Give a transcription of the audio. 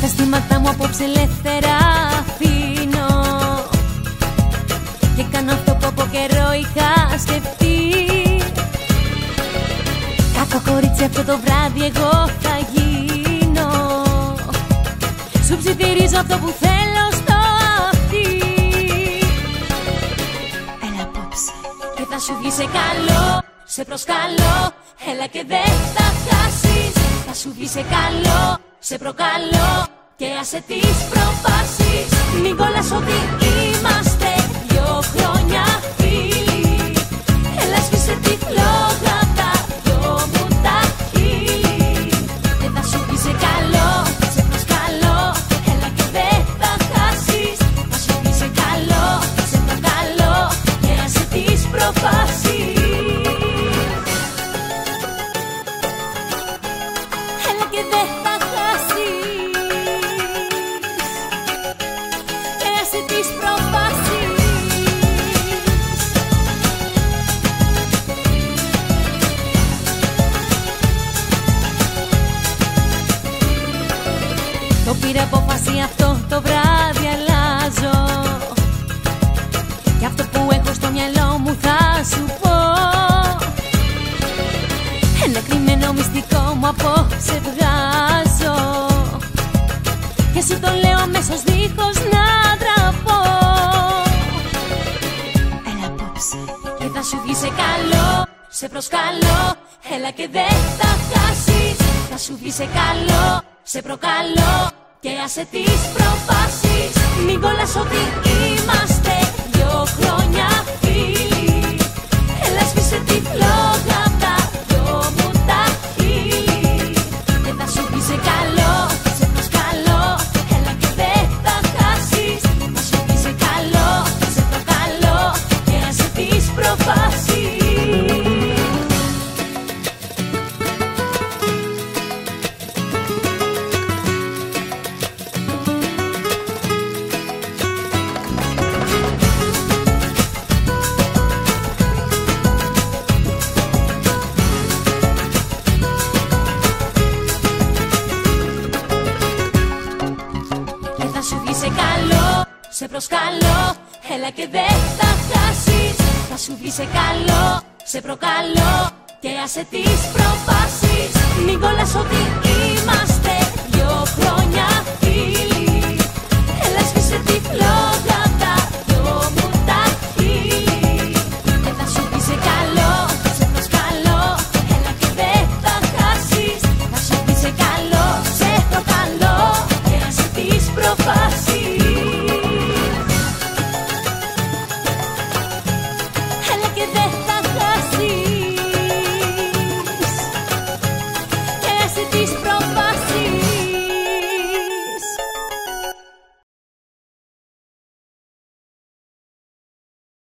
συναισθήματά μου απόψε ελεύθερα αφήνω και κάνω αυτό που από καιρό είχα σκεφτεί. Κακό κορίτσι αυτό το βράδυ εγώ θα γίνω. Σου ψιθυρίζω αυτό που θέλω στο αυτί. Έλα απόψε και θα σου βγει σε καλό. Σε προσκαλώ, έλα και δεν θα χάσεις. Θα σου βγει σε καλό, σε προκαλώ και άσε τις προφάσεις. Μην κολλάς ότι είμαστε 2 χρόνια φίλοι. Έλα σβήσε τη φλόγα απ' τα 2 μου τα χείλη. Και θα σου βγει σε καλό, σε προσκαλώ, έλα και δεν θα χάσεις. Θα σου βγει σε καλό, σε προκαλώ και άσε τις προφάσεις. Έλα και δεν θα χάσεις και άσε τις προφάσεις. Το πήρα απόφαση αυτό το βράδυ αλλάζω. Και αυτό που έχω στο μυαλό μου θα σου πω. Ένα κρυμμένο μυστικό μου απόψε βγάζω και σου το λέω αμέσως δίχως να ντραπώ. Έλα απόψε και θα σου βγει σε καλό. Σε προσκαλώ, έλα και δεν θα χάσεις. Θα σου βγει σε καλό, σε προκαλώ και άσε τις προφάσεις. Μην κολλάς ότι είμαστε 2 χρόνια φίλοι. Έλα σβήσε τη φλόγα απ' τα 2 μου τα χείλη. Και θα σου βγει σε καλό, σε προσκαλώ, έλα και δεν θα χάσεις. Θα σου βγει σε καλό, σε προκαλώ και άσε τις προφάσεις. Σε προσκαλώ, έλα και δεν θα χάσεις. Θα σου βγει σε καλό, σε προκαλώ και άσε τις προφάσεις.